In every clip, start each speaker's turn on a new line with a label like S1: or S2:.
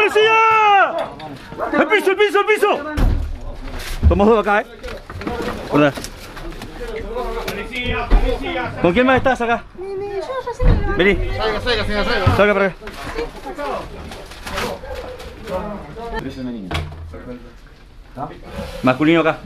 S1: policía! ¡El piso, el piso, el piso! Somos dos acá, ¿Verdad? ¿Con quién más estás acá? Vení. Salga para acá.
S2: Es una niña.
S1: Masculino acá.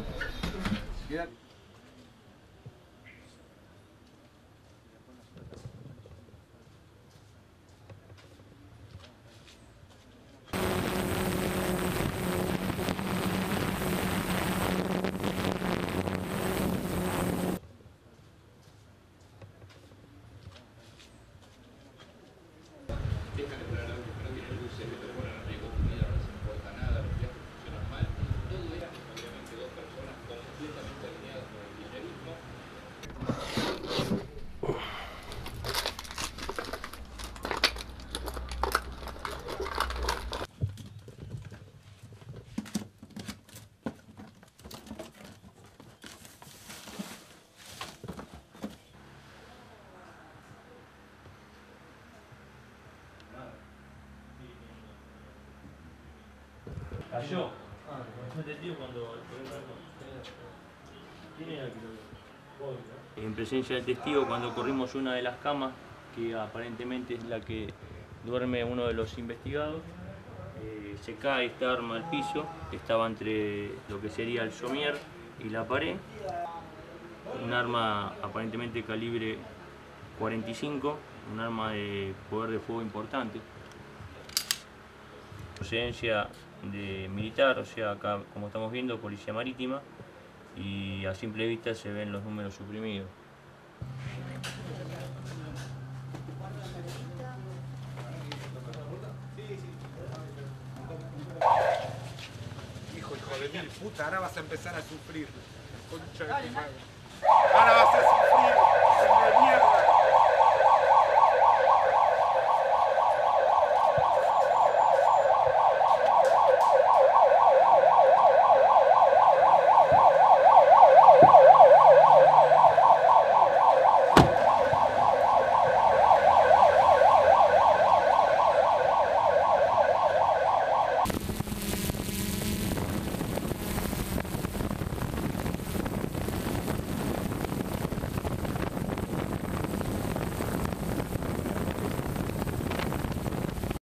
S3: Cayó. En presencia del testigo, cuando corrimos una de las camas, que aparentemente es la que duerme uno de los investigados, se cae esta arma al piso, estaba entre lo que sería el somier y la pared, un arma aparentemente calibre 45, un arma de poder de fuego importante. Procedencia de militar, o sea, acá como estamos viendo, policía marítima, y a simple vista se ven los números suprimidos.
S4: Hijo de mil puta, ahora vas a empezar a sufrir. Concha de tu madre. Ahora vas a